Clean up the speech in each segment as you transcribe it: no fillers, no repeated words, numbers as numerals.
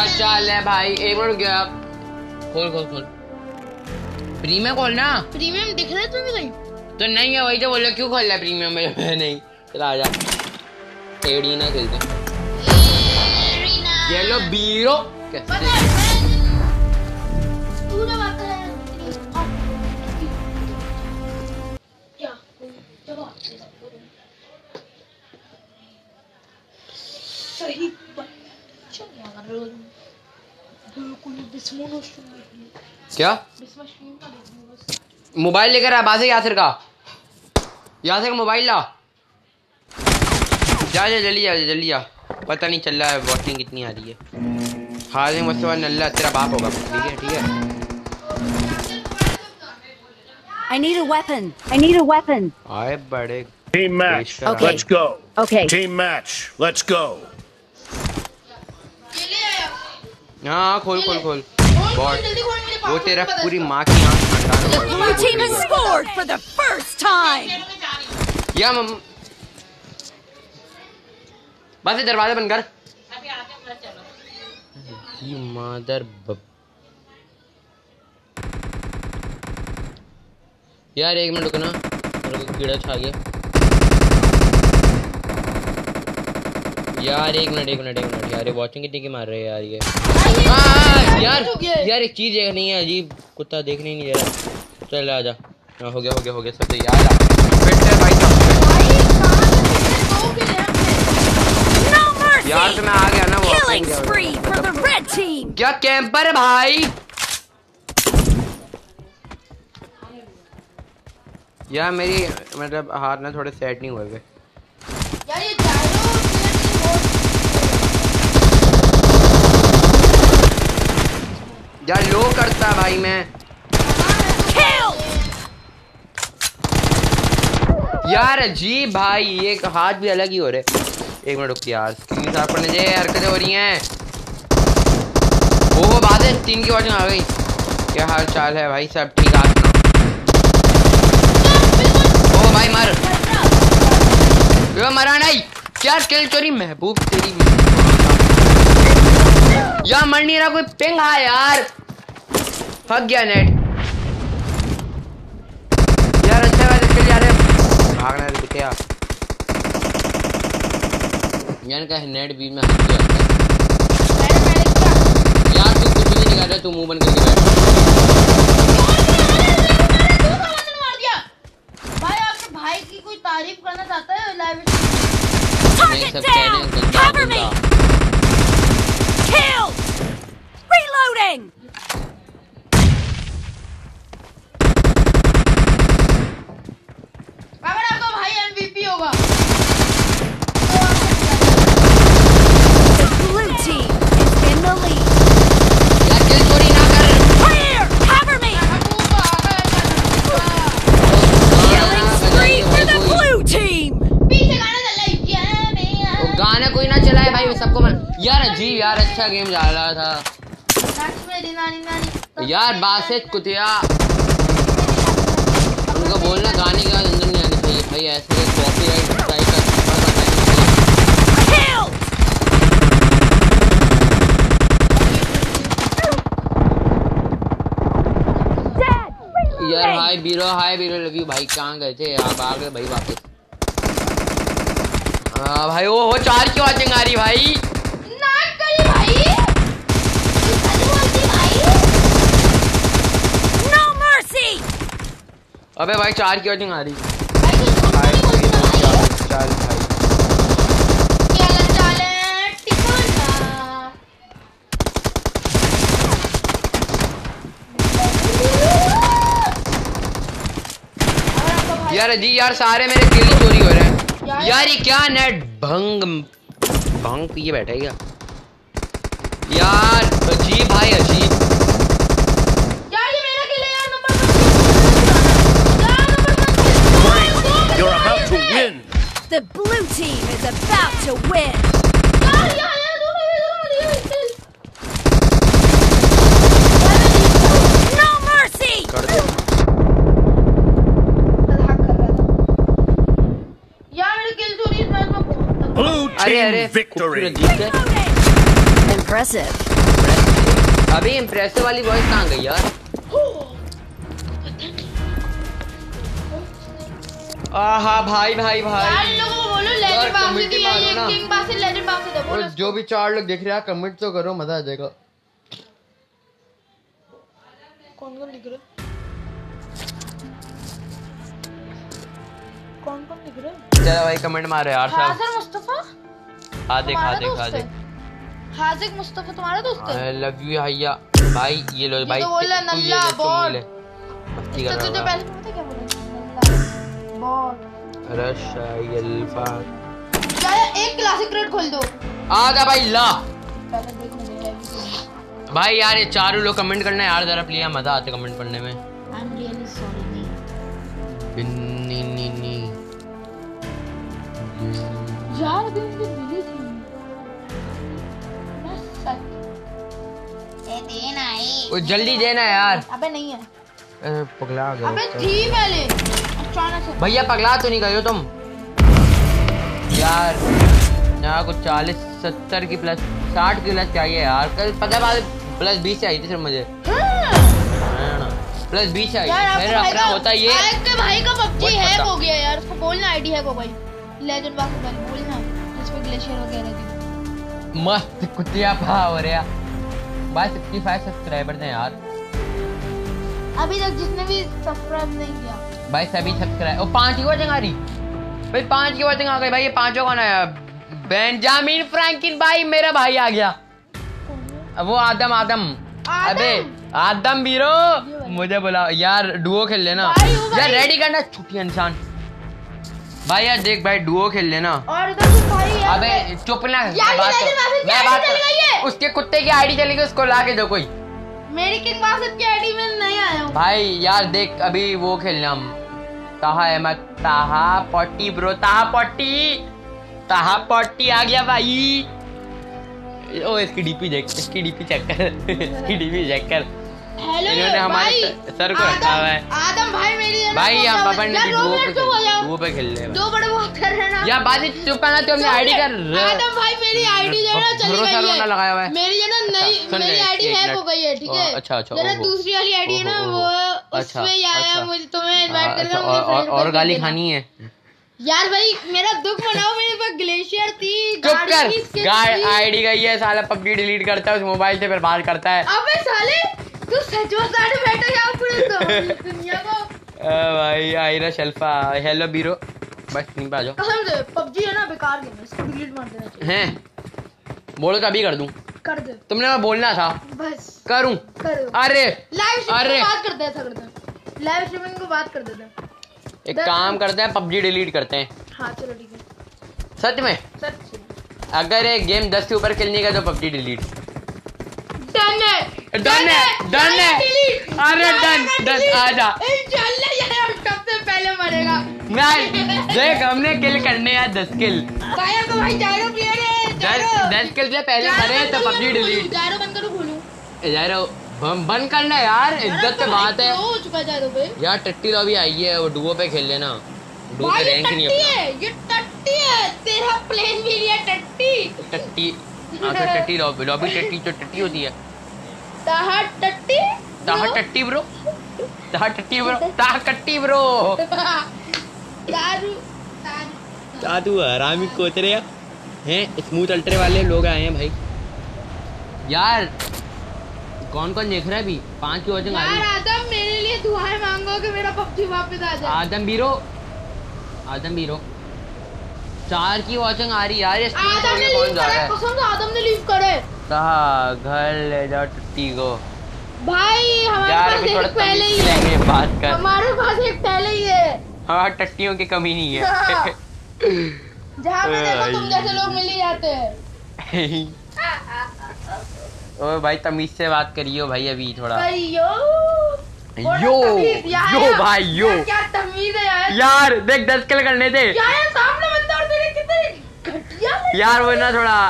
क्या चाल है भाई? एक मिनट गया। खोल खोल खोल। प्रीमियम खोल ना। प्रीमियम दिख रहा है तुम्हें कहीं? तो नहीं है, वही तो बोल रहा, क्यों खोल रहा है प्रीमियम में? नहीं चला आजा, एरीना खेलते हैं। ये लो बीरो क्या? मोबाइल लेकर आ बासे, यासिर का मोबाइल ला। जा जल्दी जा जल्दी जा। पता नहीं चल रहा है वॉचिंग कितनी आ रही है। हाल में मुझसे नल्ला तेरा बाप होगा। ठीक है I need a weapon. आए बड़े Team match. Okay. Let's go. Okay. Team match. Let's go. हाँ खोल खोल खोल। वो तेरा पूरी माँ की आँख The blue team has scored for the first time. या बस दरवाजा बंद कर। मदर यार एक मिनट रुकना, मेरे को कीड़ा छा गया यार। एक मिनट यार, ये वॉचिंग कितनी की मार रहे हैं यार ये। यार एक चीज नहीं है, अजीब कुत्ता देखने ही नहीं दे रहा। चल आजा। हो गया सब यार। यार तो मैं आ गया ना। क्या कैंपर है भाई? यार मेरी मतलब हाथ ना थोड़े सेट नहीं हुए थे यार। ये यार लो करता भाई मैं। यार अजीब भाई, ये हाथ भी अलग ही हो रहे। एक मिनट रुक यार, स्क्रीन साफ करने से हरकतें हो रही हैं। वो बात है, 3 की वॉचिंग आ गई। क्या हाल चाल है भाई? सब ठीक है? ओ भाई मर मरा नहीं। क्या किल चोरी महबूब तेरी यार। मर नहीं रहा कोई। पिंग है यार, फक गया नेट यार। अच्छा बात इसके लिए भागना है क्या यार? का नेट बीच में हट गया यार। तू कुछ भी नहीं कर रहा, तू मुंह बंद करके बैठ। भाई आपके भाई की कोई तारीफ करना चाहता है live? Target down. Cover me. Kill. Reloading. अगर आपका भाई MVP होगा The blue team is in the lead. यार किल चोरी ना कर। Clear. Cover me. Killing spree for the blue team. पीछे गाना चल रहा है। वो गाना कोई ना चलाए भाई, सबको मन। यार अजीब यार, अच्छा गेम जा रहा था यार। बासित कुतिया उनको बोलना गाने के बाद अंदर नहीं आनी चाहिए भाई। ऐसे कॉपीराइट स्ट्राइक का यार। हाय बीरो लव यू भाई। कहाँ गए थे आप? आ गए भाई वापस। भाई वो हो 4 की वॉचिंग आ रही भाई। नाक करी भाई। No mercy. अबे भाई 4 की वॉचिंग आ रही। चल भाई यार जी यार, सारे मेरे किल चोरी हो रहे हैं यार। ये क्या नेट भंग पिए बैठा है क्या यार? अजीब भाई अजीब यार। ये मेरा किल है यार। Number You're about to win. The blue team is about to win. No mercy. Blue team victory. Impressive. अभी इम्प्रेसिव वाली वॉइस कहाँ गई यार? आहा भाई भाई भाई यार इन लोगों को बोलो लेजेंड बाक्स community की मारो ना। किंग बाक्स से लेजेंड बाक्स से दे बोलो। जो भी 4 लोग देख रहे हैं कमेंट तो करो, मजा आ जाएगा। कौन कौन लिख रहा है? कौन कौन लिख रहा है? चलो भाई कमेंट मारो यार सब। हाजिर मुस्तफा हादिक तुम्हारा हादिक दोस्त है? हादिक हाजिक मुस्तफा तुम्हारा दोस्त है? आई लव यू भैया भाई। ये लो भाई तो बोला तू ये नल्ला ले, तुम बॉल। ये ले। मस्ती इसका कर तुझे रहा पहले पता क्या बोला? नल्ला बॉल। Rush alpha. यार एक क्लासिक रेड खोल दो। आजा भाई ला। पहले देखने दे। भाई यार ये 4 लोग कमेंट करना यार जरा प्लीज, मजा आते कमेंट पढ़ने में। I am really sorry. Binni नी नी यार अभी उनकी मिली थी। मैं सच ए देना है। ओ जल्दी देना यार। अबे नहीं है। पगला गए अबे थी पहले अचानक से। भैया, पगला तो नहीं गए हो तुम यार? यहाँ कुछ 40-70 की प्लस 60 की प्लस चाहिए यार। कल पता है प्लस 20 आई थी सिर्फ मुझे। प्लस 20 आई यार फिर अपना होता ये। आपके भाई का पबजी बहुत हैक पता। हो गया यार, उसको बोलना आईडी हैक हो गई। लेजेंड बाक्स वाली बोलना जिसमें ग्लेशियर वगैरह थी। मस्त कुतिया पा हो रहा भाई। 65 सब्सक्राइबर थे यार अभी तक जिसने भी सब्सक्राइब नहीं किया भाई, सभी सब्सक्राइब। और 5 की वॉचिंग आ रही भाई, 5 की वॉचिंग आ गई भाई। ये 5 कौन आया? बेंजामिन फ्रैंकलिन भाई, मेरा भाई आ गया। वो आदम अबे आदम बीरो, मुझे बुला यार। डुओ खेल लेना भाई, वो यार। भाई। रेडी करना छुट्टी इंसान भाई यार। देख भाई डुओ खेल लेना। और इधर भी भाई यार। अबे चुप ना, यार, बात ये कर। मैसेज की मैं आईडी बात चली गई है। कर। उसके कुत्ते की आईडी चली गई, उसको ला के दो कोई। मेरी किंग बाक्स की आईडी में नहीं आया हूं भाई यार देख अभी वो खेलना हम। Taha Ahmed, Taha potty bro, Taha potty आ गया भाई। ओ इसकी डीपी देख, इसकी डीपी चेक कर। इसकी डीपी चेक कर। हेलो इन्होंने हमारे भाई। सर को रखा हुआ है आदम भाई मेरी भाई। हम पापा ने यार, 2 मिनट चुप हो जाओ। डुओ पे खेल ले दो बड़े बात कर रहे हैं ना यार। बाजी चुप है ना, तो हमने आईडी कर। आदम भाई मेरी आईडी जो है ना चली भरोसा गई रोना लगाया हुआ है। है। मेरी जो ना नई सुन ले, मेरी आईडी एक हैक मिनट। हो गई है, ठीक है? अच्छा, जरा ओहो। दूसरी वाली आईडी है ना ओहो, वो अच्छा, उसमें आया अच्छा। मुझे तुम्हें इनवाइट अच्छा, करके मुझे friend और कर गाली देना। खानी है यार भाई मेरा दुख मनाओ, मेरे पास ग्लेशियर थी, चुप गाड़ी कर। की skin थी। आईडी गई है साला, पबजी डिलीट करता है उस मोबाइल से, फिर बात करता है। अबे साले तू सच बताने बैठा यार पूरी दुनिया को। भाई आयरा शल्फा, हेलो बीरो। बस नहीं पे आ जाओ। कसम से पबजी है ना बेकार गेम है, इसको डिलीट मार देना चाहिए। हैं बोलो तो अभी कर दूं। कर दे तुमने मैं बोलना था, बस करूं। करो। अरे लाइव स्ट्रीमिंग अरे। को बात करते हैं, ऐसा करते हैं। लाइव स्ट्रीमिंग को बात कर देते हैं। एक काम करते हैं, पबजी डिलीट करते हैं। हाँ चलो ठीक है। सच में सच अगर एक गेम 10 से ऊपर खेलने का तो पबजी डिलीट। डन है डन है। अरे डन आजा। इंशाल्लाह यार हम सबसे पहले मरेगा। नहीं देख, हमने किल करने हैं 10 किल। भाई को भाई जायरो प्लेयर है। 10 किल से पहले मरे तो पबजी डिलीट। जायरो बंद करो, खोलूं यार बंद करना यार, इज्जत से बात है हो चुका जायरो पे। यार। टट्टी लॉबी आई है, वो डुओ पे खेल लेना। डुओ पे भाई रैंक नहीं टट्टी अपना। है, ये टट्टी है। तेरा प्लेन भी लिया टट्टी। टट्टी आखिर टट्टी लॉबी टट्टी जो टट्टी होती है। ताहा टट्टी ताहा टट्टी ब्रो, ताहा टट्टी ब्रो, ताहा कट्टी ब्रो। दारू दादू हरामी कोतरे हैं। स्मूथ अल्ट्रे वाले लोग आए हैं भाई। यार कौन कौन देख रहा है अभी? 5 की वॉचिंग आ रही यार है। आदम मेरे लिए दुआएं मांगो कि मेरा पबजी वापस आ जाए। आदम बीरो 4 की वॉचिंग आ रही है यार। ये स्क्रीन आदम ने कौन लीव जा रहा करे, है? कसम से आदम ने लीव करे। कहा घर ले जाओ टट्टी को। भाई हमारे यार पास अभी थोड़ा एक पहले ही तमीज है। लेंगे, बात कर। हमारे पास एक पहले ही है। हाँ टट्टियों की कमी नहीं है। जहाँ पे देखो तुम जैसे लोग मिल ही जाते हैं। ओ भाई तमीज से बात करियो भाई अभी थोड़ा। यो भाई यो। यार क्या तमीज है यार। यार देख 10 किल करने थे यार सामने बंदा और तेरे कितने घटिया है। यार। वो ना थोड़ा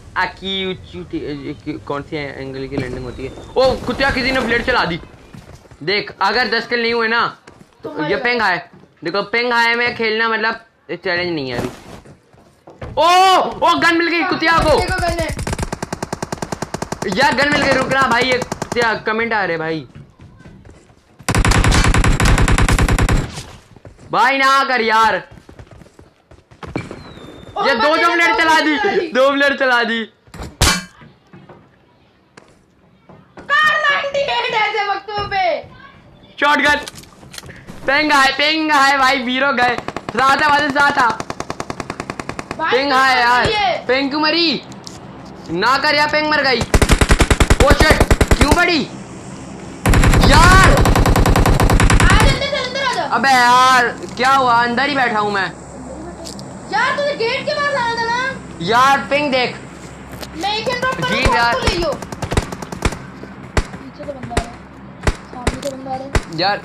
आकी कौन सी एंगल की लैंडिंग होती है। ओ कुत्ता किसी ने ब्लेड चला दी। देख अगर 10 किल नहीं हुए ना तो ये पेंग हाय। देखो पेंग हाय में खेलना मतलब चैलेंज नहीं है अभी। ओ गन मिल गई कुतिया को। देखो गन है। यार गन मिल गई, रुक रहा भाई। एक कितने कमेंट आ रहे भाई। भाई ना कर यार, ये 2 मिनट चला दी, 2 मिनट चला दी। कार 98 ऐसे वक्तों पे शॉटगन पेंग है भाई, वीरो गए साथ है वाले साथ था। पेंग है यार, पेंग क्यों मरी ना कर यार, पेंग मर गई। ओ शिट क्यों बड़ी यार। अबे यार क्या हुआ, अंदर ही बैठा हूँ मैं यार, तुझे गेट के पास आना था ना यार। पिंग देख मैं एक ड्रॉप जी करूंगा, यार। उसको ले लो। पीछे तो बंदा है, सामने तो बंदा है यार।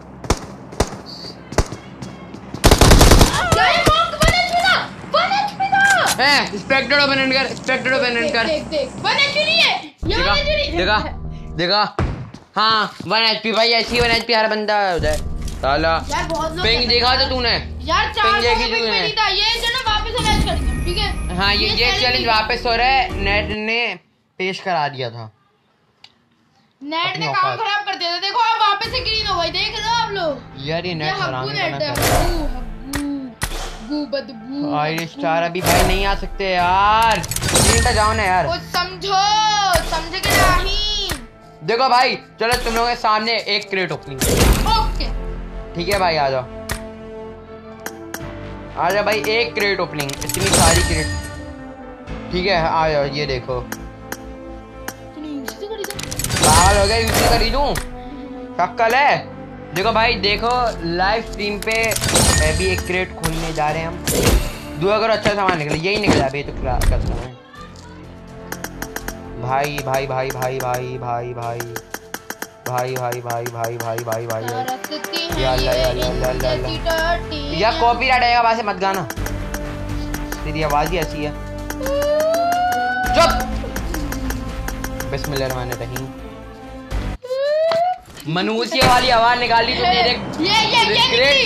यार। वन एचपी था। स्पेक्टर ओपन कर, स्पेक्टर ओपन कर। देख 1 एचपी नहीं है ये, 1 एचपी नहीं देखा देखा। हाँ 1 HP भाई, ऐसी 1 HP हर बंदा हो जाए साला। यार बहुत लोग पिंग देखा था तूने यार, 4 पिंग देखी पिंग तूने? नहीं था ये, जो ना वापस अरेंज करेंगे ठीक है। हाँ ये चैलेंज वापस हो रहा है, नेट ने पेश करा दिया था। नेट अपनी ने काम औकात। खराब कर दिया था। देखो अब वापस से ग्रीन हो गई, देख लो आप लोग। यार ये नेट हब्बू हरामी नेट बना है, कर। हब्बू बदबू। आयरिश स्टार अभी भाई नहीं आ सकते यार, नीचे जाओ ना यार। कुछ समझे कि नहीं। देखो भाई चलो तुम लोगों के सामने एक क्रेट ओपनिंग, ओके ठीक है भाई। आ जाओ भाई, एक क्रेट ओपनिंग, इतनी सारी क्रेट, ठीक है। आ जाओ, ये देखो तूने यूज से खरीदा? पागल हो गया, यूज खरीदूं शक्ल है। देखो भाई देखो, लाइव स्ट्रीम पे भी एक क्रेट खोलने जा रहे हैं हम। दुआ करो अच्छा सामान निकले, यही निकला अभी तो क्या करता है भाई भाई भाई भाई भाई भाई भाई भाई भाई भाई भाई भाई भाई भाई यार कॉपीराइट आएगा, वहां से मत गाना, तेरी आवाज ही ऐसी है। चुप। बिस्मिल्लाहिर्रहमानिर्रहीम। मनुष्य वाली आवाज निकाली तुमने। देख ये ग्लेशियर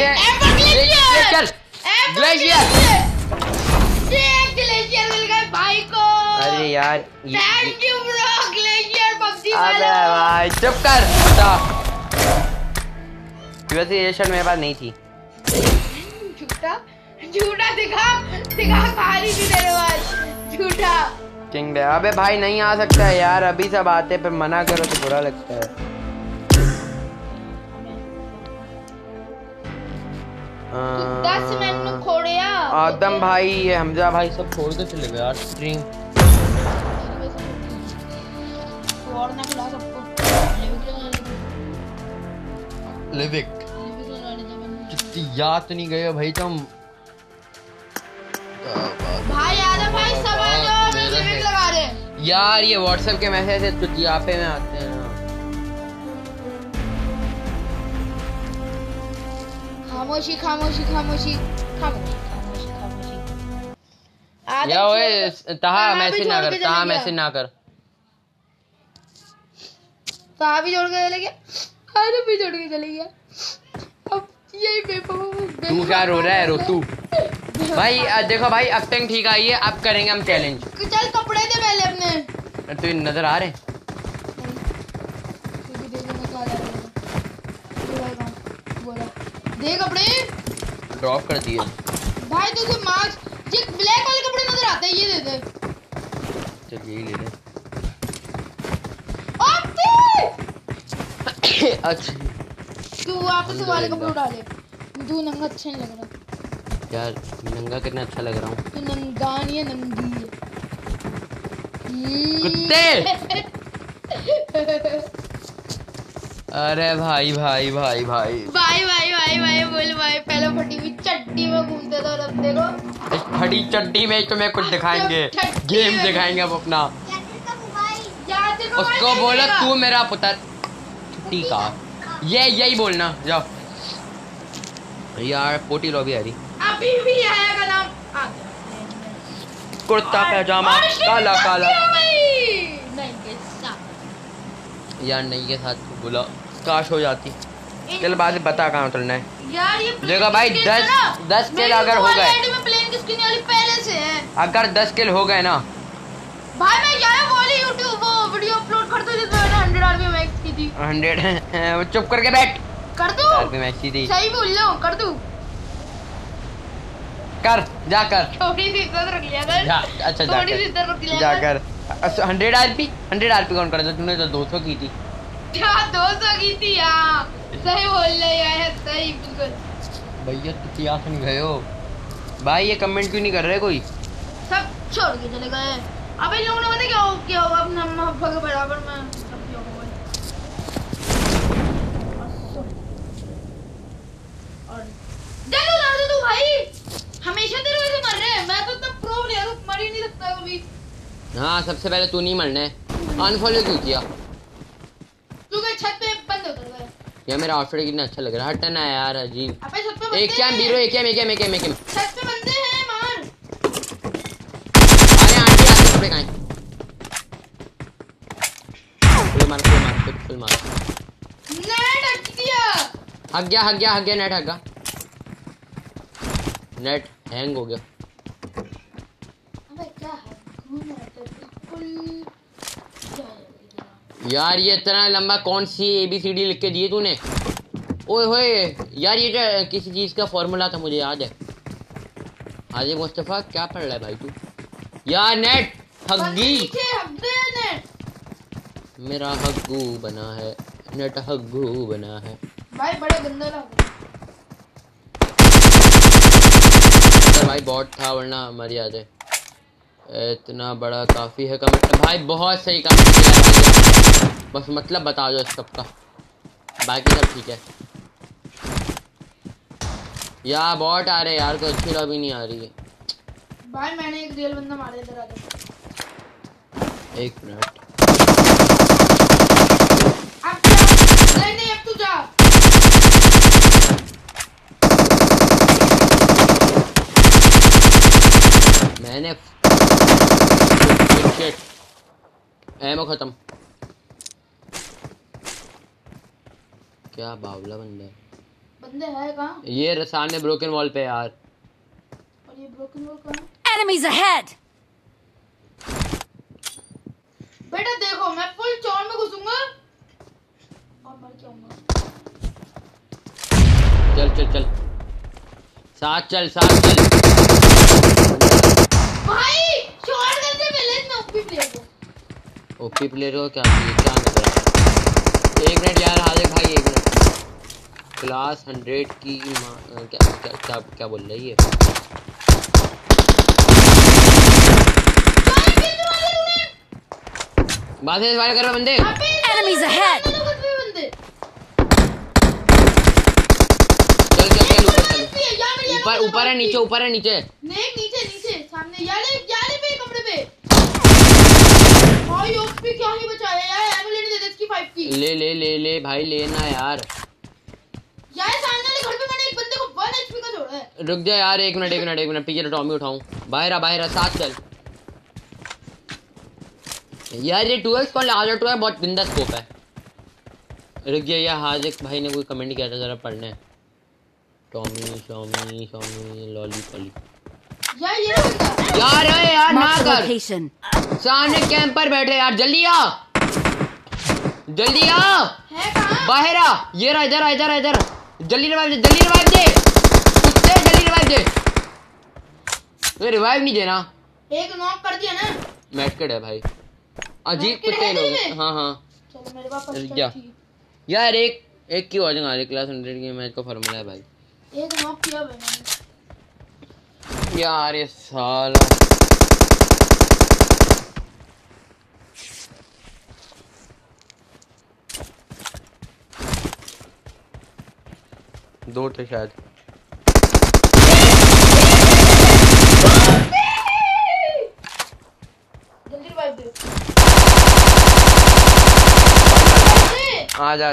ग्लेशियर मिल गए भाई को। अरे यार thank you bro, glacier PUBG अबे वाला। भाई चुप कर बता। वैसे ये शर्ट मेरे पास नहीं थी। झूठा दिखा खाली थी तेरे पास, झूठा। किंग बे, अबे भाई नहीं आ सकता है यार, अभी सब आते पर मना करो तो बुरा लगता है। दस मिनट खोड़िया आदम भाई, ये हमजा भाई सब छोड़ के चले गए यार स्ट्रीम। और ना खिला सबको लिविक कितनी याद तो नहीं गए हो भाई तुम। भाई आदम भाई सब आ जाओ, मैं लिविक लगा रहे हैं यार। ये व्हाट्सएप के मैसेज है तो जियापे में आते हैं ना। खामोशी खामोशी खामोशी खामोशी खामोशी खामोशी। या ओए तहा मैसेज ना कर, तहा मैसेज ना कर। तहा भी जोड़ के चले गया, आदम भी जोड़ के चले गया। अब यही तू क्या रो रहा है, रो तू भाई। देखो भाई अब तक ठीक आई है, अब करेंगे हम चैलेंज। चल कपड़े दे पहले अपने। तो नजर आ रहे दे कपड़े, ड्रॉप कर दिए भाई तुझे मास्क, ये ब्लैक वाले कपड़े नजर आते हैं, ये दे दे। चल यही ले ले। अच्छा तू वापस वाले कपड़े उठा ले, तू नंगा अच्छा नहीं लग रहा यार, नंगा कितना अच्छा लग रहा हूँ। तू नंगा नहीं है, नंगी है। कुत्ते। अरे भाई भाई भाई भाई भाई भाई भाई भाई बोल भाई, पहले फटी हुई चड्डी में घूमते थे और अब देखो इस फटी चड्डी में तुम्हें कुछ दिखाएंगे, गेम दिखाएंगे अब अपना। उसको बोलो तू मेरा पुत्र छुट्टी का, ये यही बोलना जाओ। यार पोटी लॉबी आ रही, अभी भी आएगा नाम कुर्ता पैजामा काला काला। यार नहीं के साथ बोला काश हो जाती। चल बाद में बता कहाँ चलना है यार। ये देखो भाई 10 किल अगर हो गए, प्लेन की स्किन वाली पहले से है। अगर 10 किल हो गए ना भाई मैं यार वाली YouTube वो वीडियो अपलोड करते थे तो मैंने 100 RP में 100 चुप करके बैठ। कर दूं? आरपी मैक्सी थी। सही बोल रहा हूँ, कर दूं? कर जा कर। थोड़ी सी इज्जत रख लिया कर। जा अच्छा जा थोड़ी सी इज्जत रख लिया जा कर। 100 आरपी कौन कर तूने तो 200 की थी। क्या 200 की थी? हाँ सही बोल रहे यार, सही बिल्कुल। भैया तू क्या सुन गए हो भाई? ये कमेंट क्यों नहीं कर रहे कोई? सब छोड़ के चले गए। अब इन लोगों ने पता क्या होगा अपने अम्मा पापा के बराबर में सब किया होगा भाई। और चलो उड़ा दे तू भाई, हमेशा तेरे वजह से मर रहे हैं। मैं तो इतना प्रो प्लेयर हूँ, मर ही नहीं सकता कभी। हाँ सबसे पहले तू नहीं मरना है। अनफॉलो क्यों किया? क्योंकि छत पे बंद हो गए। यार मेरा आउटफिट कितना अच्छा लग रहा है। हटना है यार अजीब। अबे छत पे एक कैम बीरो एक कैम छत पे बंदे हैं, मार। अरे आंटी आते कपड़े कहाँ हैं? फुल मार नेट हट दिया। हग गया नेट हग गया। नेट हैंग हो गया। अबे क्या है, घूम रहा है बिल्कुल। यार ये इतना लंबा कौन सी ABCD लिख के दिए तूने? ओए होए यार ये जो किसी चीज का फॉर्मूला था मुझे याद है। हाजी मुस्तफा क्या पढ़ रहा है भाई तू? यार नेट हग्गी। मेरा हग्गू बना है, नेट हग्गू बना है भाई। बड़े गंदे लग भाई। बॉट था वरना मर जाते। इतना बड़ा काफी है कमेंट भाई। बहुत सही कमेंट किया है, बस मतलब बता दो सबका, बाकी सब ठीक है। यार बॉट आ रहे यार, कोई अच्छी लॉबी नहीं आ रही है भाई। मैंने एक रियल बंदा मारा इधर। आ एक मिनट। अब जा। नहीं अब तू जा। मैंने एमो खत्म। क्या बावला बंदा है। बंदे है कहाँ? ये सामने ब्रोकन वॉल पे यार। और ये ब्रोकन वॉल कहाँ? Enemies ahead! बेटा देखो, मैं फुल चौड़ में घुसूंगा और मर जाऊंगा। चल साथ चल भाई शॉट करते पहले मैं ओपी प्लेयर को। ओपी प्लेयर को क्या चाहिए? क्या नजर है? एक मिनट यार हाजिर भाई, एक मिनट। क्लास 100 की क्या बोल रही है? बात है वाले करो बंदे। Enemies ahead! चल ऊपर है नीचे नीचे सामने याले पे कमरे पे। भाई ओपी क्या ही बचाया यार। एमो लेने दे इसकी 5 की। ले भाई लेना यार। यार सामने वाले घर पे मैंने एक बंदे को 1 HP का छोड़ा है। रुक जा यार एक मिनट पीछे टॉमी उठाऊं। बाहर साथ चल यार। ये 2x कौन लगा? 2 है बहुत बिंदा स्कोप है। रुक गया यार। हाजिक भाई ने कोई कमेंट किया था, जरा पढ़ना है। टॉमी लॉली पॉली यार ये बंदा यार है यार ना Mark the कर। location. सामने कैंप पर बैठे यार। जल्दी आ है कहाँ? बाहर आ। ये रहा इधर। जल्दी रिवाइव दे कुत्ते, जल्दी रिवाइव दे। ये रिवाइव नहीं देना। एक नॉक कर दिया ना। मैटकेड है भाई। अजीब मैटकेड कुत्ते है लोग। तेरे में? हाँ चलो मेरे पास क्या? फर्स्ट थी। यार एक की वजह आ रही क्लास 100 की मैच का फॉर्मूला है भाई। एक नॉक किया मैंने। यार ये साला दो थे शायद। जल्दी रिवाइव दे। आ जा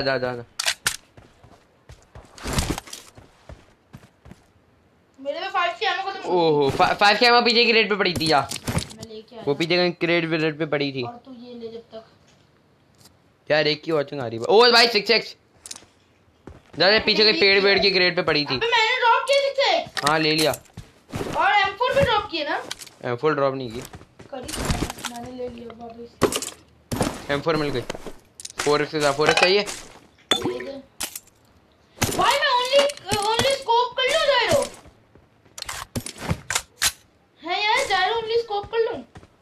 मेरे में 5 की एमो खत्म। ओहो 5 की एमो पीछे की रेट पे पड़ी थी। यार मैं लेके आया। वो पीछे की रेट पे पड़ी थी। और तू ये ले जब तक। यार एक की वॉचिंग आ रही है। ओ भाई 6x ज्यादा पीछे के पेड़ की ग्रेड पे पड़ी थी। अबे मैंने ड्रॉप किया 6x। हाँ ले लिया। और M4 भी ड्रॉप किया ना। M4 ड्रॉप नहीं की, करी मैंने ले लिया वापस। M4 मिल गई। 4x के साथ 4x चाहिए। भाई मैं ओनली स्कोप कर लूं जायरो है यार, जायरो ओनली स्कोप कर लूं।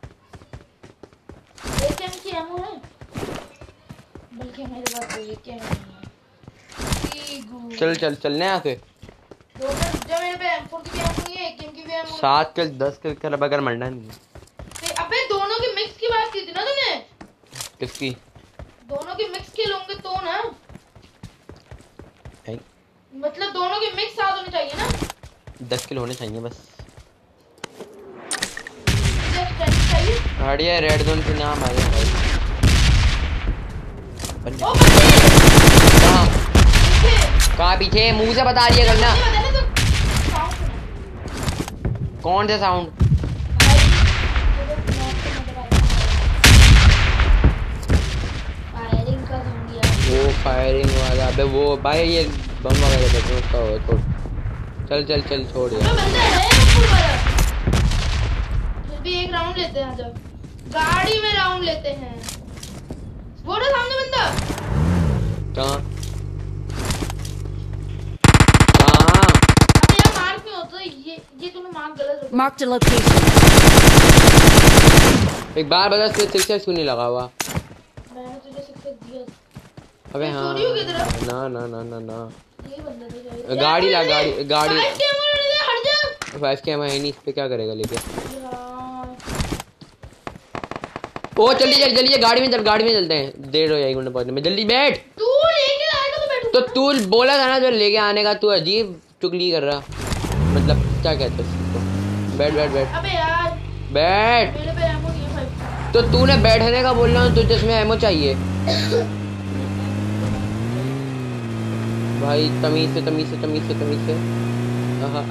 एक एम की एमो है, बल्कि मेरे पास तो ये क्या है। चल चलने यहाँ से। दो जब मेरे पे M4 की भी एमो नहीं है, एक एम की भी एमो। 7 किल 10 किल कर बगैर मरना नहीं। अबे दोनों की मिक्स की बात की थी ना तुमने। किसकी? दोनों की मिक्स किल होंगे तो ना, है? मतलब दोनों की मिक्स साथ होनी चाहिए ना। 10 किल होने चाहिए बस। जस्ट चाहिए। हड़िया रेड जोन के नाम आ गया भाई। ओ बंदे कहाँ पीछे कहाँ पीछे? मुंह से बता रही है करना। कौन सा साउंड? वो फायरिंग वाला। अबे वो भाई ये बम वगैरह देते हैं उसका हो तो। चल छोड़ यार। फिर भी एक राउंड लेते हैं। जब गाड़ी में राउंड लेते हैं। वो ना सामने बंदा। कहाँ? अबे यार मार्क नहीं होता ये तूने मार्क गलत रखा। Marked a location. एक बार बता सिक्सर क्यों नहीं लगा हुआ? मैंने तुझे सिक्सर दिया। अबे हाँ चोरी हो गई तेरा? ना ये बंदा तो जाएगा। गाड़ी ला गाड़ी फाइव के एमो ले, हट जा 5 के है नहीं। इस पे क्या करेगा लेके? यार। ओ चलिए गाड़ी में चलते हैं। देर हो जाएगी उन्हें पहुंचने में। जल्दी बैठ। तू लेके आएगा तो बैठूंगा। तो तू बोला था ना जो लेके आने का। तू अजीब चुगली कर रहा। मतलब क्या कहते हैं उसको? बैठ अबे यार बैठ। मेरे पे एमो नहीं है 5 का। तो तूने बैठने का बोल रहा हूँ तुझे इसमें एमो चाहिए भाई। तमीज से आहा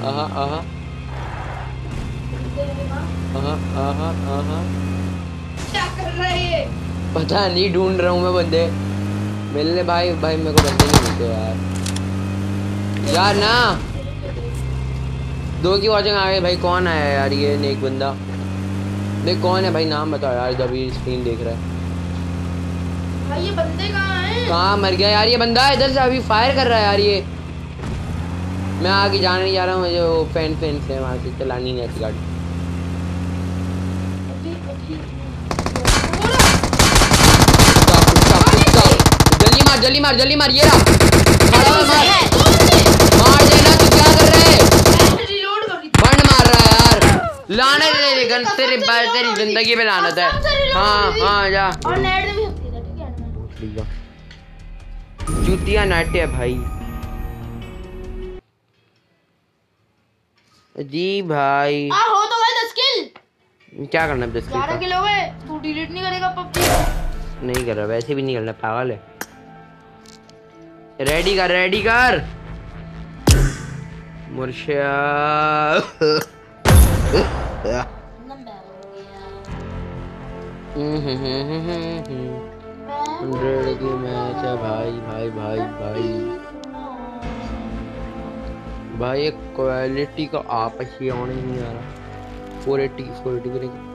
क्या कर रहा है ये? पता नहीं, ढूंढ रहा हूँ मैं बंदे। मिलने भाई मेरे को बंदे नहीं मिलते यार ना। 2 की वॉचिंग आ गई भाई। कौन आया यार? ये नेक बंदा देख कौन है भाई? नाम बताओ यार जब ये स्क्रीन देख रहा है। भाई ये बंदे कहाँ हैं? कहाँ मर गया यार ये बंदा? इधर से अभी फायर कर रहा है यार ये। मैं आगे जाने नहीं जा रहा हूँ। मुझे वो फैन से वहाँ से चलानी नहीं आती गाड़ी। जल्दी मार ये रहा। मार देना। तू क्या कर रहे? रिलोड कर रही थी। बंड मार रहा है यार। लाने दे गन तेरी जिंदगी में लानत है। हाँ जा। और नेट में भी सकती है ठीक है। चूतिया नाट्य है भाई। जी भाई हो तो गए 10 किल। क्या करना है 10 किल 11 का? किल हो गए। तू डिलीट नहीं करेगा पबजी? नहीं कर रहा, वैसे भी नहीं करना, पागल है। रेडी कर मुर्शिया। की मैच है भाई एक क्वालिटी का आपस ही आने नहीं आ रहा। 480 भी नहीं।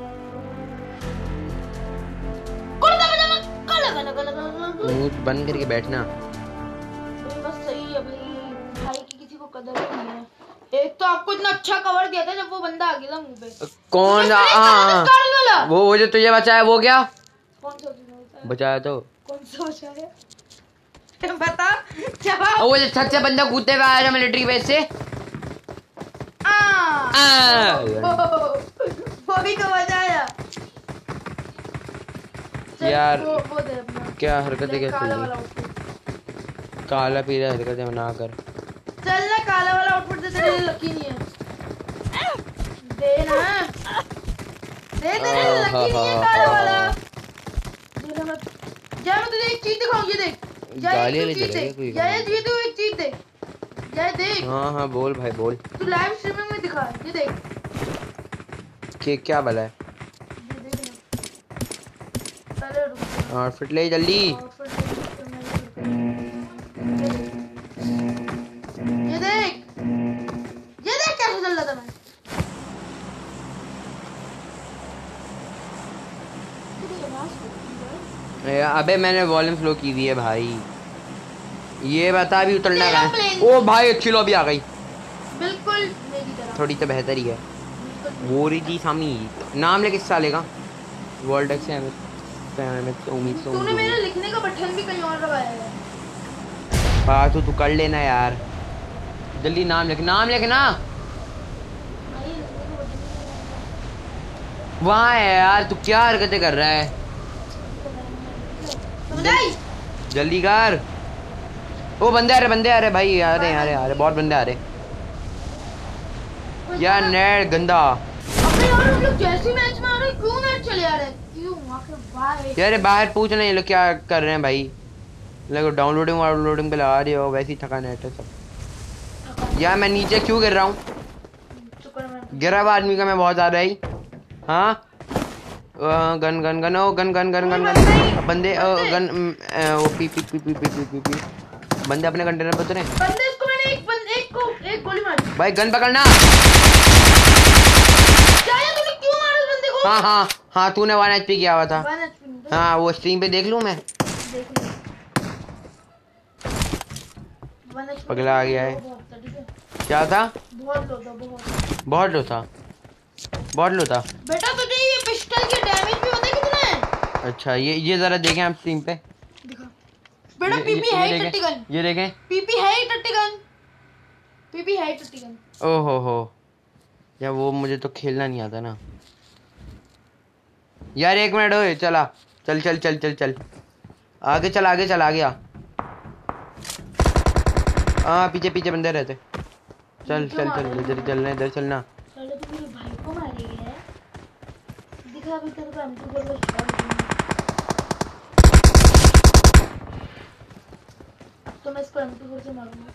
मुंह बंद करके बैठना। बस सही है भाई की किसी को कदर नहीं है। एक तो आपको इतना अच्छा कवर दिया था जब वो बंदा आ गया था मुंह पे। कौन? वो जो तुझे बचाया वो क्या? कौन सा बचाया तो? कौन सा बचाया? बता जवाब। वो जो छत से बंदा कूदते हुए आया था मिलिट्री बेस से। वो भी तो बचाया यार। वो दे अपना। क्या हरकतें कैसे काला की? वाला आउटफिट। काला पीला हरकतें ना कर। चल ना काला वाला आउटफिट दे, तेरे लिए लकी नहीं है। दे ना दे, तेरे लिए लकी नहीं है काला वाला। दे ना मत। जय मैं तुझे एक चीज दिखाऊंगी देख। गाली ले चलेगा कोई? जय जी तू एक चीज देख। जय देख। हाँ बोल भाई बोल। तू लाइव स्ट्रीमिंग में दिखा। ये देख। क्या भला है? ये देख ना। पहले रुक। आउटफिट ले जल्दी। ये देख कैसे चल रहा था मैं। अबे मैंने वॉल्यूम स्लो की हुई है भाई। ये बता भी उतरना तेरा है। plane। ओ भाई अच्छी लॉबी आ गई। बिल्कुल मेरी तरह। थोड़ी तो बेहतर ही है। बिल्कुल। वो रही थी सामी। नाम ले किस साले का? वर्ल्ड एक्स है उम्मीद से तूने मेरा लिखने का बटन भी कहीं और लगाया है। बात तो तू कर लेना यार, जल्दी नाम लिखना भाई लिखने का बटन वहाँ है यार। तू क्या हरकतें कर रहा है? समझ आई? जल्दी कर। ओ बंदे आ रहे भाई, आ रहे बहुत बंदे आ रहे यार। नेट गंदा अबे यार हम लोग जैसे मैच में आ रहे क्यों नेट चले आ रहे? क्यों आखिर भाई? यार बाहर पूछ नहीं, ये लोग क्या कर रहे हैं भाई? लोग डाउनलोडिंग पे लगा रहे हो, वैसे ही थका नेट है सब। यार मैं नीचे क्यों गिर रहा हूँ? गिरा हुआ आदमी का मैं बहुत ज्यादा ही। हाँ गन गन गन ओ gun gun gun gun gun बंदे gun O P P P P P P P P बंदे अपने कंटेनर पे उतरे। बंदे इसको मैंने एक गोली मारी। भाई गन पकड़ना। जाने तूने क्यों मारा इस बंदे को? हाँ तूने 1 HP किया हुआ था। 1 HP नहीं था। हाँ वो स्ट्रीम पे देख लूँ मैं। देख ले। 1 HP पगला आ गया है। बहुत था, ठीक है? क्या था? बहुत लो था बहुत। बहुत लो था। बेटा तुझे ये पिस्टल के डैमेज भी पता है कितना है? अच्छा ये जरा देखें आप स्ट्रीम पे। दिखा बेटा। पीपी है ही टट्टी गन। ये देखें। पीपी है ही टट्टी गन। पीपी है ही टट्टी गन। ओहो हो यार वो मुझे तो खेलना नहीं आता ना यार। 1 मिनट हो चला। चल आगे चल आ गया। हाँ पीछे बंदे रहते। चल इधर चलना। चलो तू मेरे भाई को मारी है। दिखा अभी तेरे को M2 बोल रहा तो मैं इसको M2 से मारूंगा।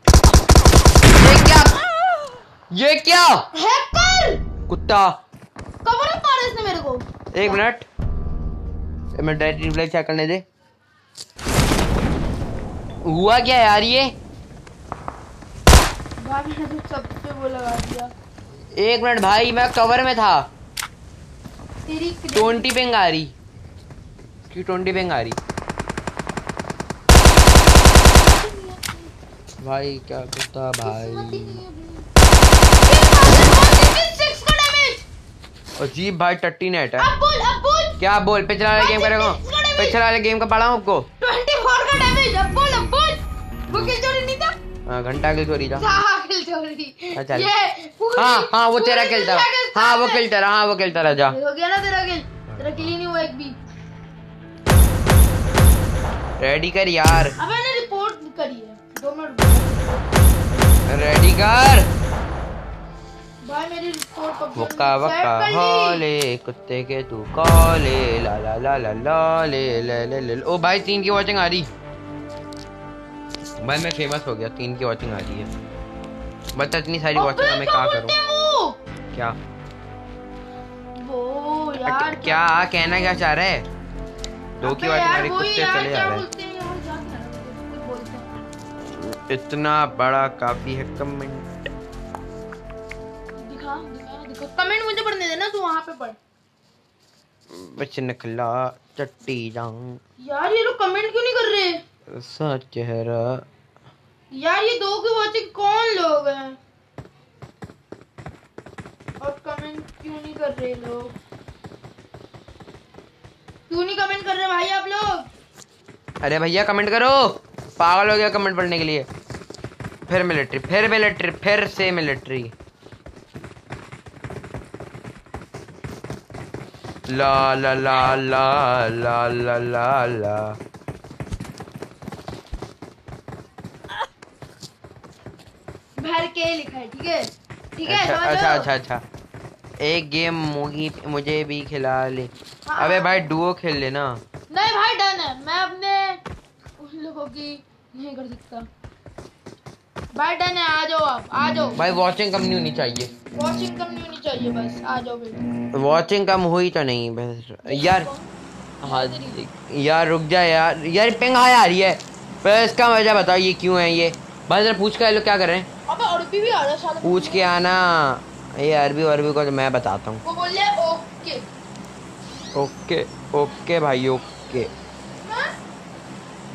ये क्या हैकर कुत्ता? कवर अप मारा इसने मेरे को। 1 मिनट मैं डायरेक्ट रिप्लाई चेक करने दे। हुआ क्या यार ये? भाई मैंने तो सब पे वो लगा दिया। 1 मिनट भाई मैं कवर में था। तेरी 20 पिंग आ रही। भाई क्या कुत्ता भाई। अजीब भाई टट्टी नेट है। अब बोल क्या बोल? पिछले वाले गेम करेगा? पिछले वाले गेम का पढ़ा हूँ आपको। 24 का डैमेज। अब बोल वो किल चोरी नहीं था। हाँ घंटा किल चोरी था। किल चोरी। अच्छा ये हाँ वो तेरा किल था। हाँ वो किल तेरा जा। हो गया ना तेरा किल ही नहीं हुआ एक भी। रेडी कर यार। अब मैंने रिपोर्ट करी है 2 मिनट। रेडी कर। भाई मेरी रिपोर्ट वक्का हॉले कुत्ते के तू कॉले ला ला ला ला ला ले ले ले ले। ओ भाई 3 की वॉचिंग आ रही। भाई मैं फेमस हो गया। 3 की वॉचिंग आ रही है। बता इतनी सारी वॉचिंग मैं क्या करूं? क्या वो यार क्या कहना क्या चाह रहा है? 2 की वॉचिंग आ रही कुत्ते चले जा रहे हैं। इतना बड़ा काफी है कमेंट। दिखा कमेंट मुझे पढ़ने देना। तू वहां पे पढ़। बच निकला चट्टी जाऊं। यार ये लोग कमेंट क्यों नहीं कर रहे? सा चेहरा यार ये 2 की वॉचिंग कौन लोग हैं और कमेंट क्यों नहीं कर रहे लोग? क्यों नहीं कमेंट कर रहे भाई आप लोग? अरे भैया कमेंट करो। पागल हो गया कमेंट पढ़ने के लिए। फिर से मिलिट्री। ला ला ला ला ला ला ला ला। भर के लिखा है। ठीक है अच्छा एक गेम मुझे भी खिला ले। हाँ। अबे भाई डुओ खेल लेना। नहीं भाई डन है। मैं अपने उन लोगों की नहीं कर सकता भाई। डन है। आ जाओ आप आ जाओ। भाई वॉचिंग कम नहीं होनी चाहिए। वॉचिंग कम नहीं होनी चाहिए बस। आ जाओ बेटा। वॉचिंग कम हुई तो नहीं बस यार। हाँ यार रुक जा यार पिंग हाई आ रही है। पर इसका वजह बताओ ये क्यों है? ये भाई जरा पूछ के लोग क्या कर रहे हैं? अबे अरबी भी आ रहा है शायद। पूछ के आना। ये अरबी को तो मैं बताता हूँ। वो बोल रहे ओके। ओके भाई ओके।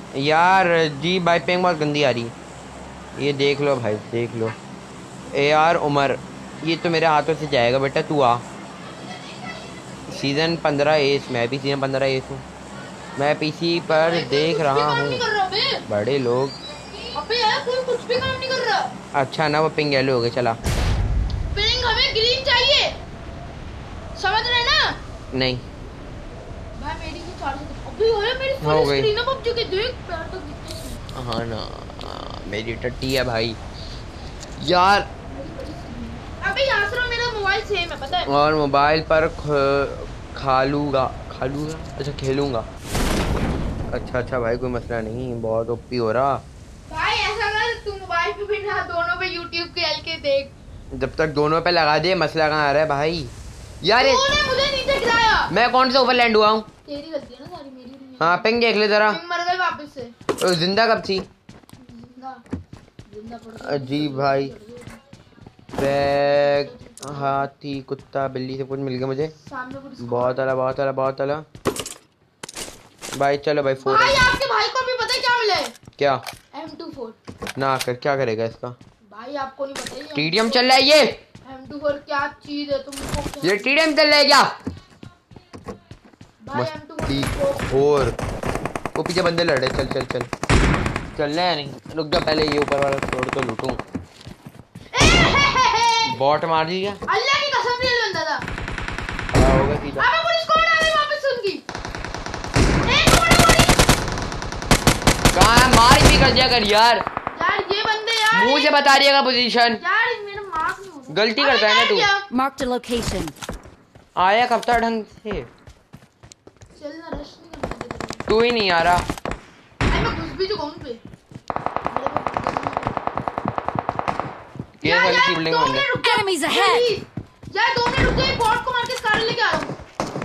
यार जी भाई पिंग बहुत गंदी आ रही। ये देख लो भाई, देख लो। यार उमर, ये तो मेरे हाथों से जाएगा बेटा, तू आ। सीज़न 15 एस, मैं भी सीज़न 15 एस हूँ। मैं पीसी पर देख रहा हूँ बड़े लोग। अबे यार कोई कुछ भी काम नहीं कर रहा। अच्छा ना, वो पिंग येलो हो गया। चला, पिंग हमें ग्रीन चाहिए, समझ रहे ना? नहीं भाई मेरी की 400। अबे यार मेरी हो फुल गई। स्क्रीन है पबजी के, देख पैर तक दिखते हैं। हाँ ना, मेरी टट्टी है भाई यार। अबे यहाँ से मेरा मोबाइल सेम है पता है। और मोबाइल पर खालूंगा अच्छा खेलूंगा। अच्छा भाई, कोई मसला नहीं, बहुत ओपी हो रहा। भाई ऐसा कर, तू मोबाइल पे भी ना, दोनों पे YouTube के एल के देख। जब तक दोनों पे लगा दे, मसला कहाँ आ रहा है भाई? यार तूने मुझे नीचे गिराया। मैं कौन से ऊपर लैंड हुआ हूँ? तेरी गलती है ना सारी, मेरी नहीं है। हाँ पिंग देख ले जरा। पिंग मर गई वापस से। जिंदा कब थी? जिंदा पड़ गई। अजीब भाई, बैग, हाथी, कुत्ता, बिल्ली सब कुछ मिल गया मुझे। सामने पुलिस। बहुत अला भाई। चलो भाई, 4 भाई आपके भाई को भी पता है क्या मिला है? क्या? M24। ना कर, क्या करेगा इसका? भाई आपको नहीं पता है टीडीएम चल रहा है ये। M24 क्या चीज है तुमको क्या? ये टीडीएम चल रहा है क्या? भाई मस्ती M24 खोर। वो पीछे बंदे लड़ रहे। चल चलना है नहीं, रुक जा, पहले ये ऊपर वाला तोड़ तो लूटूं। बॉट मार दिया। अल्लाह की कसम से बंदा था। क्या होगा सीधा? अबे पुलिस कौन आ रही वापस उनकी? एक गोली। कहाँ है? मार भी कर दिया कर यार। यार ये बंदे यार मुंह से बता दिएगा पोजीशन। यार मेरा मार्क नहीं होता। गलती करता है ना तू। Marked a location. आया कब तक ढंग से? चल ना, रश नहीं करना तेरे तू ही नहीं आ रहा। को। मैं घुस भी चुका हूं पे। ये सारी सी बिल्डिंग में बंदे। Enemies ahead. यार 2 मिनट रुक जा, एक बॉट को मार के स्कार लेके आ रहा हूं।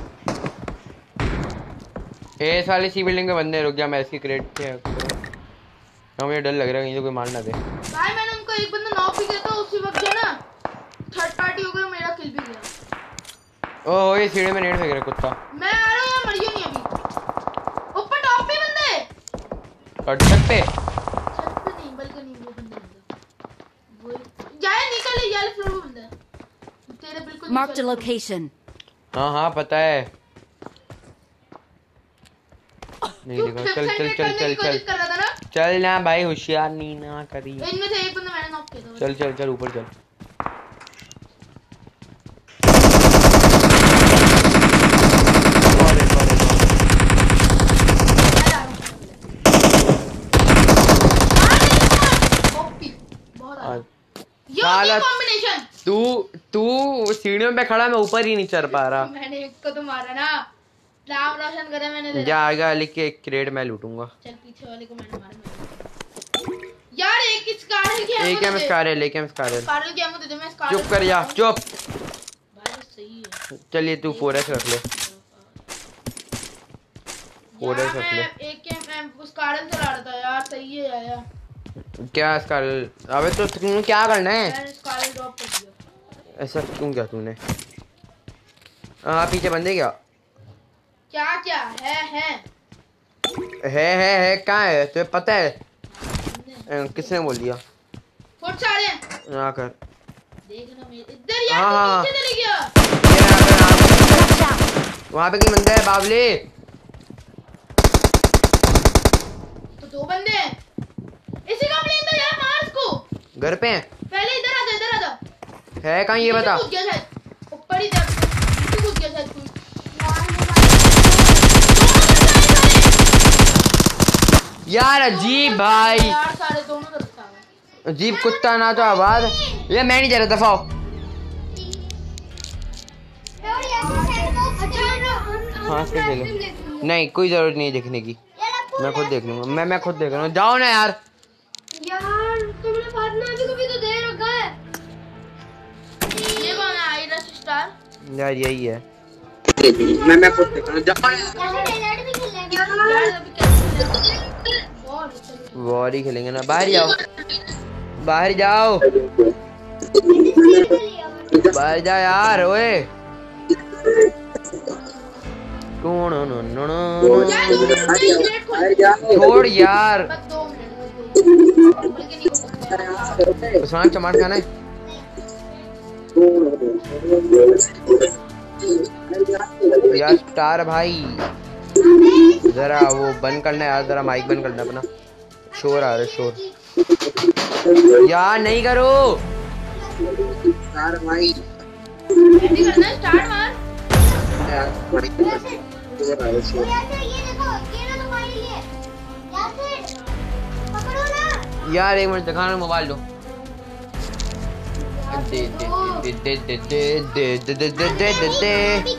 ये साली सी बिल्डिंग के बंदे। रुक जा, मैं इसकी क्रेट पे मुझे डर लग रहा है कहीं तो कोई मार ना दे। भाई मैंने उनको एक बंदा नॉक भी किया था, उसी वक्त जो ना थर्ड पार्टी हो गई, मेरा किल भी गया। ओह, ये सीढ़ी में नेट फेंक रहा है कुत्ता। मैं आ रहा हूं यार, मरियो नहीं अभी। ऊपर टॉप पे बंदे। कट सकते? छत पे नहीं, बालकनी में बंदा। वो जाए निकल, ये वाले फ्लोर पे बंदा है तेरे बिल्कुल। Marked a location. हाँ पता है। नहीं देखा। चल कर रहा था ना। चल ना भाई, होशियार नहीं ना करी। इनमें से एक बंदा मैंने नॉक किया था। चल ऊपर चल। ओपी बहुत आ और ये साला कॉम्बिनेशन। तू सीढ़ियों पे खड़ा, मैं ऊपर ही नहीं चढ़ पा रहा। मैंने एक को तो मारा ना, नाम रोशन करा मैंने तेरा। जा आगे लिख के एक क्रेड मैं लूटूंगा। चल पीछे वाले को मैंने मारा। यार एक ही स्कार की एक एम स्कार है, लेके स्कार है। स्कार की एमो दे दे, मैं स्कार। चुप कर जा, चुप। भाई सही है। चलिए तू 4S रख ले। 4S रख ले। एक एम स्कार चला रहा था यार, सही है यार। क्या स्कार? अबे तो तूने क्या करना है? मैंने स्कार ड्रॉप कर दिया। ऐसा क्यों किया तूने? हाँ पीछे बंदे क्या क्या है कहाँ है तुझे पता है? किसने बोल दिया? फुट सारे हैं। ना कर। देखना मेरे इधर यार, हाँ, तू नीचे चले गया। Watch out. वहाँ पे कोई बंदा है बावले। तो 2 बंदे हैं। इसी का प्लेन था यार, मार इसको। घर पे हैं? पहले इधर आ। है कहाँ ये बता? कूद गया शायद, ऊपर ही था, नीचे कूद गया शायद कोई। यार अजीब भाई, यार सारे दोनों तरफ था। अजीब कुत्ता ना तो आवाज। ये मैं नहीं जा रहा, दफाओ। हाँ से खेलो। नहीं कोई जरूरत नहीं है देखने की, मैं खुद देख लूंगा। मैं खुद देख रहा हूँ। जाओ ना यार। यार तुमने बात ना अभी कभी तो दे रखा है। ये कौन है? आइरस स्टार यार यही है। मैं खुद देख रहा हूँ। जाओ वॉर ही खेलेंगे ना। बाहर जाओ, बाहर जाओ, बाहर जाओ यार। ओए छोड़ यार, बस 2 मिनट बोल के नहीं हो सकता। उस्मान टमाटर खाना है? यार स्टार भाई जरा वो बंद करना है यार, जरा माइक बंद करना अपना, शोर आ रहा है शोर यार, नहीं करो स्टार्ट करना है, स्टार्ट मार। यार। एक मिनट दिखाना, मोबाइल दो। दे दे दे दे दे दे दे दे दे दे दे दे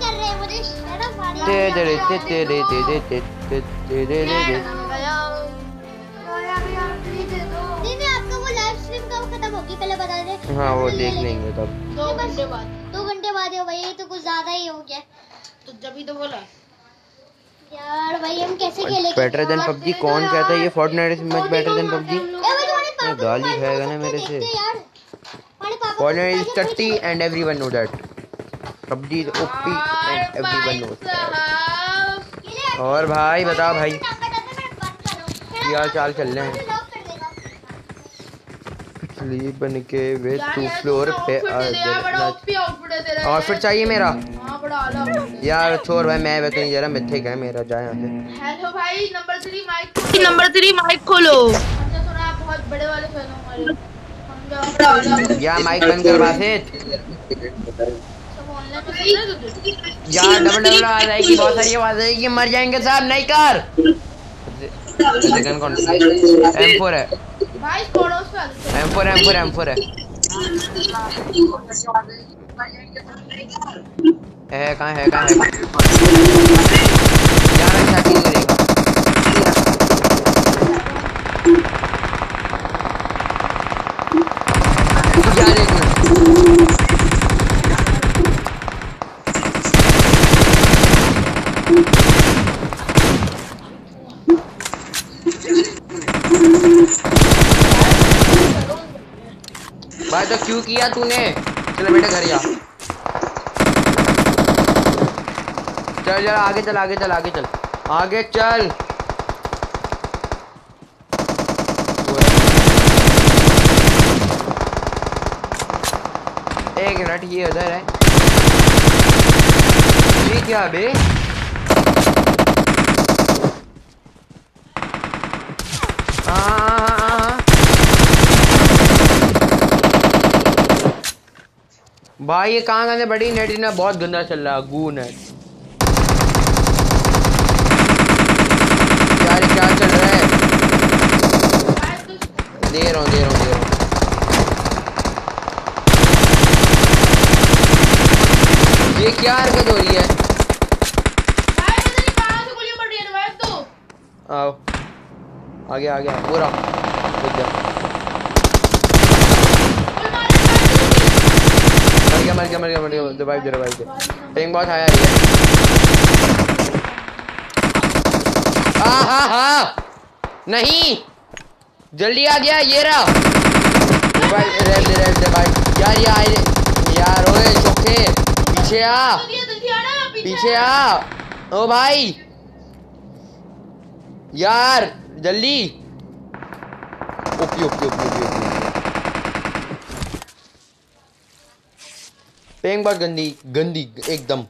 हाँ वो देख लेंगे तब 2 घंटे बाद। 2 घंटे बाद है भाई, ये तो कुछ ज्यादा ही हो गया। तो जब ही तो बोला यार भाई हम कैसे खेलेंगे? बेटर देन पबजी कौन कहता है? ये Fortnite is much better than PUBG. गाली खाएगा ना मेरे से। Fortnite is 30 and everyone know that. PUBG is OP and everyone knows. और भाई बताओ भाई, क्या चाल चल रहे हैं? स्लीप बन के वे 2 फ्लोर पे आउटफिट चाहिए मेरा। यार छोड़ भाई, मैं वैसे नहीं जा रहा, मिथक है मेरा, जाए यहाँ से। हेलो भाई, नंबर 3 माइक खोलो। अच्छा सुना, आप बहुत बड़े वाले फैन हो हमारे। यार माइक बंद करवा से यार, डबल आवाज आएगी, बहुत सारी आवाज आएगी, मर जाएंगे साहब, नहीं कर। कौन M4 है भाई, छोड़ो उसका। M4 है कहाँ है यार, अच्छा क्यों करेगा? यार एक मिनट, भाई तो क्यों किया तूने? चल बेटा घर जा, चल आगे चल आगे चल। एक मिनट, ये उधर है, ये क्या बे? हाँ भाई, ये कहाँ से बड़ी नेट ना, बहुत गंदा चल रहा है, गू नेट। यार क्या चल रहा है? दे रहा हूँ। ये क्या हरकत हो रही है? भाई पता नहीं कहां से गोलियां पड़ रही है भाई। तो आओ आगे पूरा रुक जा। मर गया दबाई दे। पिंग बहुत हाई आ रही है। हाँ नहीं, जल्दी आ गया, ये रहा भाई। यार ओए चोखे, पीछे आ ओ भाई, यार जल्दी। ओके। पिंग बहुत गंदी एकदम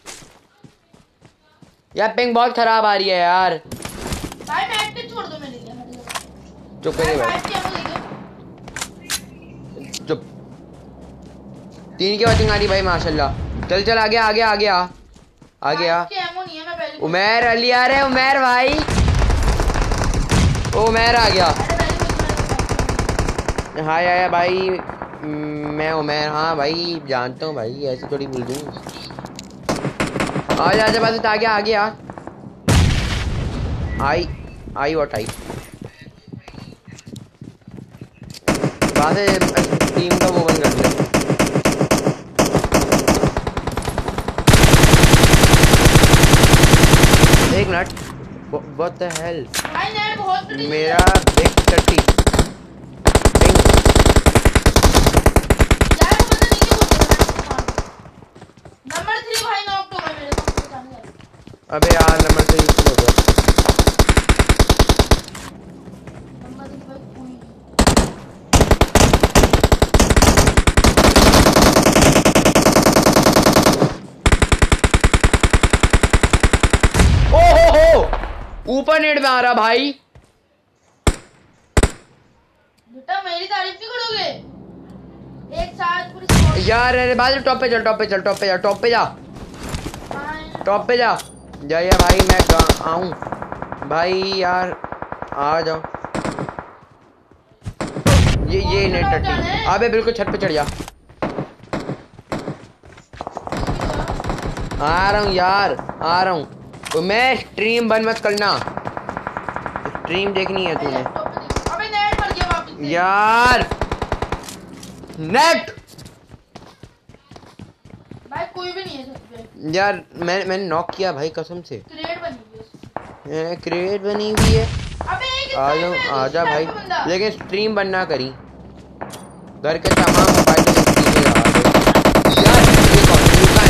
यार, पिंग बहुत खराब आ रही है यार। भाई मैच पे छोड़ दो, मैंने चुप करिए भाई, चुप। 3 की वॉचिंग आ रही भाई, माशाल्लाह। चल आगे आ। उमर अली आ रहे, उमर भाई, उमर आ गया। हाँ आया भाई, मैं उमर, हाँ भाई जानता हूँ भाई, ऐसे थोड़ी बोल दूँ। आजा बस आ गया। आई वहाँ से टीम का वो बंद कर दिया। एक मिनट, what the hell? मेरा बिग 30 नंबर 3 भाई नॉक हो गया मेरे को। अबे यार नंबर से यूज हो गया। ऊपर नेट में आ रहा भाई। बेटा मेरी तारीफ नहीं करोगे एक साथ पूरी यार अरे भाई टॉप पे चल, टॉप पे चल, टॉप पे जा, टॉप पे जा, टॉप पे जा जाइए भाई। मैं आऊं भाई यार, आ जाओ। ये नेट टट्टी। अबे बिल्कुल छत पे चढ़ जा। आ रहा हूँ यार, आ रहा हूँ। तो मैं स्ट्रीम बंद मत करना, स्ट्रीम देखनी है तूने। अबे नेट मर गया वापस से। यार नेट भाई कोई भी नहीं है छत पे। यार मैंने नॉक किया भाई कसम से। क्रिएट बनी हुई है। क्रिएट बनी हुई है। अबे एक आ जाओ, स्नाइपर है, आजा भाई, स्नाइपर बंदा। लेकिन स्ट्रीम बंद ना करी। घर के तमाम मोबाइल में स्ट्रीम लगा दो। यार ये कौन है?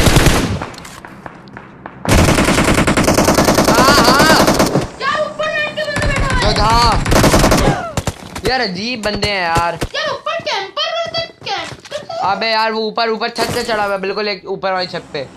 यार ऊपर नेट के बंदे बैठा है। यार अजीब बंदे हैं यार। यार ऊपर कैंपर करते कैंपर। अबे यार वो ऊपर छत पे चढ़ा हुआ है, बिल्कुल एक ऊपर वाली छत पे।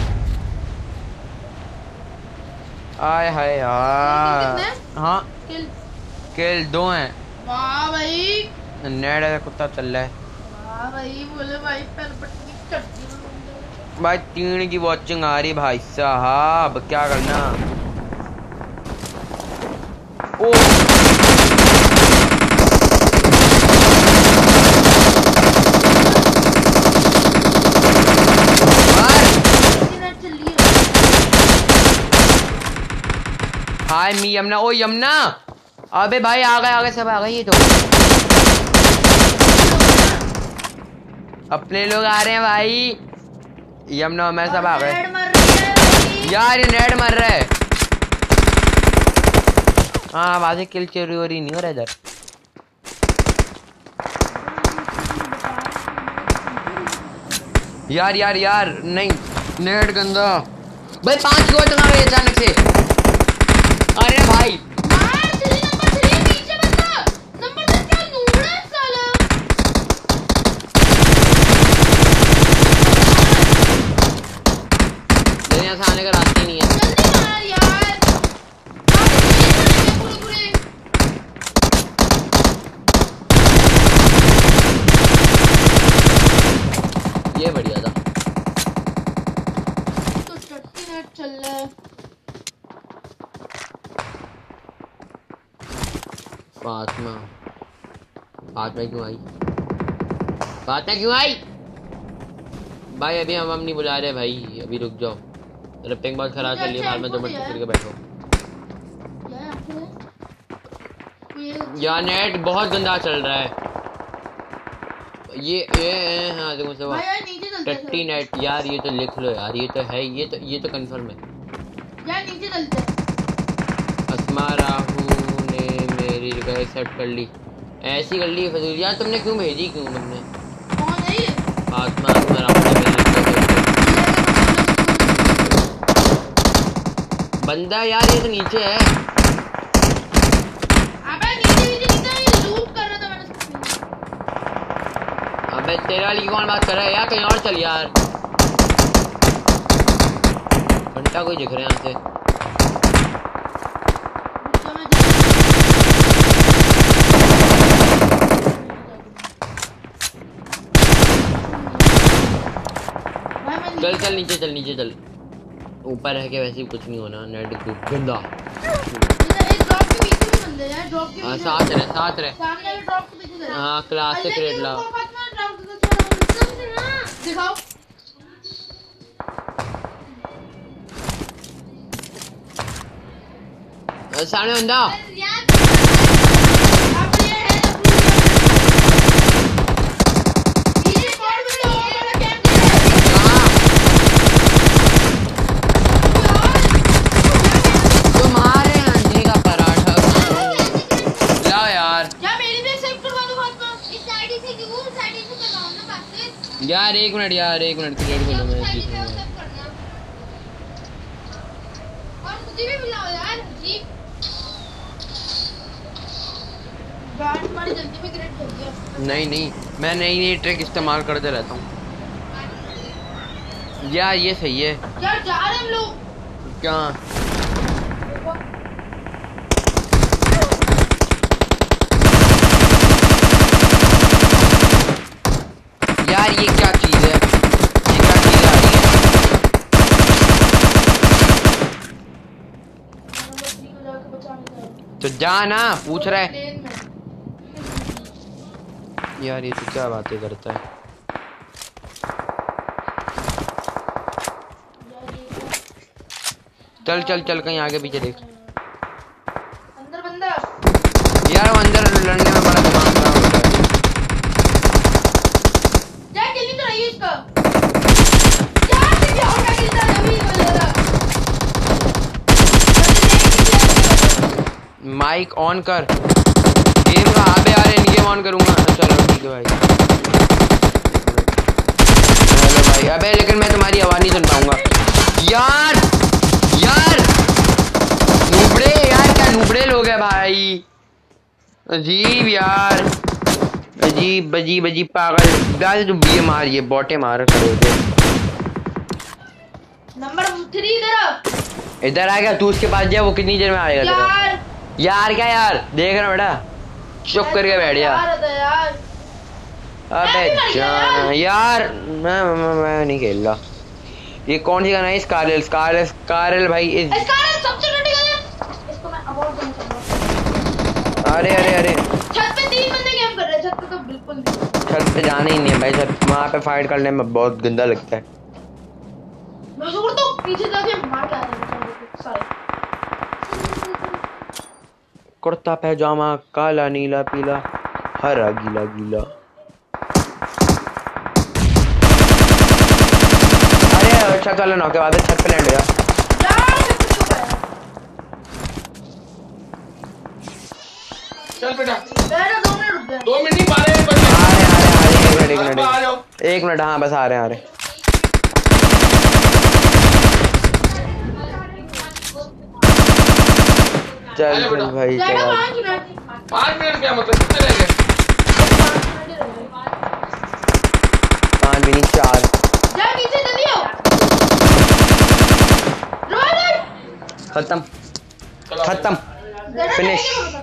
आय हाय यार। कितने? हाँ किल 2 हैं। वाह भाई, नेट है कुत्ता चल रहा है वाह भाई, बोले भाई पैर पटनी चढ़ती। भाई। 3 की वॉचिंग आ रही भाई साहब, क्या करना। ओ हाय मी यमुना। ओ यमुना, अबे भाई आ गए सब आ गए। ये तो अपने लोग आ रहे हैं भाई। यमुना मैं सब आ गए। नेट मर रही है भाई। यार ये नेट मर रहा है। हाँ आवाज़ें किल चोरी हो रही नहीं हो रहा इधर। यार नहीं, नेट गंदा भाई। 5 गोल चला रहे अचानक से। अरे भाई मार जल्दी, नंबर 3 पीछे बंदा। नंबर 3 क्या नूबड़ा है साला। मेरे यहाँ से आने का रास्ता ही नहीं है। जल्दी मार यार। आप पूरे ये बढ़िया था। तो चट्टी नेट चल रहा है। फातिमा क्यों आई? फातिमा क्यों आई? भाई अभी हम नहीं बुला रहे भाई, अभी रुक जाओ। मेरा पिंग बहुत खराब चल रही है, में 2 मिनट करके बैठो। यार नेट बहुत गंदा चल रहा है। ये हाँ देखो सब टट्टी नेट। यार ये तो लिख लो यार, ये तो है, ये तो कंफर्म है यार। नीचे चलते हैं। अस्मा राहू ने मेरी रिक्वेस्ट एक्सेप्ट कर ली, ऐसी कर ली फजूल। यार तुमने क्यों भेजी, क्यों तुमने? कौन है ये? आत्मा राहू ने मेरी रिक्वेस्ट। बंदा यार ये तो नीचे है। अबे नीचे लूट कर रहा था मैंने। अबे तेरे वाली की कौन बात कर रहा है यार? कहीं और चल यार। घंटा कोई दिख रहा है यहाँ से। चल नीचे चल। ऊपर रह के वैसे ही कुछ नहीं होना। नेट गंदा। एक ड्रॉप के पीछे भी बंदे हैं। ड्रॉप के हाँ पीछे साथ रहे सामने वाले ड्रॉप के पीछे जरा। हाँ क्लास से क्रेड ला। दिखाओ। सामने बंदा। तुम्हारे अंडे का पराठा लाओ यार। यार एक मिनट क्रिएट बोलो मैं गाड़ी तुम्हारी जल्दी में ग्रेड कर दिया। नहीं नहीं, मैं नई नई ट्रिक इस्तेमाल करते रहता हूँ यार। ये सही है यार, जा रहे हम लोग। क्या? यार ये क्या चीज है, ये क्या चीज आ रही है? तो जा ना, पूछ रहा है यार। ये तो क्या बातें करता है। चल चल चल, कहीं आगे पीछे देख। अंदर बंदा। यार वो अंदर लड़ने में बड़ा दिमाग खराब होता है। क्या जल्दी तो रही है इसका। यार से क्या होगा, कितना अभी बोलेगा। माइक ऑन कर गेम का। अबे यार इन गेम ऑन करूंगा। चलो ठीक है भाई। हेलो भाई। अबे लेकिन मैं तुम्हारी आवाज नहीं सुन पाऊंगा यार। यार नूबड़े, यार क्या नूबड़े लोग हैं भाई। अजीब यार, अजीब अजीब अजीब पागल। यार तू बीए मार, ये बॉटे मार खड़े थे। नंबर 3 इधर। इधर आ गया तू, उसके पास जा। वो कितनी देर में आएगा तेरा? यार यार क्या यार, देख रहा बेटा, चुप करके बैठ जा। यार अबे जान यार, मैं नहीं खेल रहा। ये कौन सी गाना है? स्कारल स्कारल स्कारल भाई। सबसे क्रिटिकल है। इसको मैं अवॉर्ड देना चाहूंगा। अरे अरे अरे, छत पे 3 बंदे गेम कर रहे हैं। छत पे तो बिल्कुल नहीं। छत पे जाना ही नहीं है भाई। छत वहाँ पे फाइट करने में बहुत गंदा लगता है। मैं सोच तो पीछे जाके मार के आ जाएगा सारे। कुर्ता पैजामा काला नीला पीला हरा गीला गीला। अरे अच्छा चलो नौ के बाद छत पे लैंड हो जा। चल बेटा, मेरा 2 मिनट रुक गया। 2 मिनट नहीं पा रहे बच्चे। आ रहे एक मिनट आ जाओ। एक मिनट। हाँ बस आ रहे हैं, आ रहे हैं। चल चल भाई चल। 5 मिनट। 5 मिनट क्या मतलब, कितने रह गए? 5 भी नहीं 4। जा पीछे जल्दी आओ। रोड खत्म खत्म फिनिश।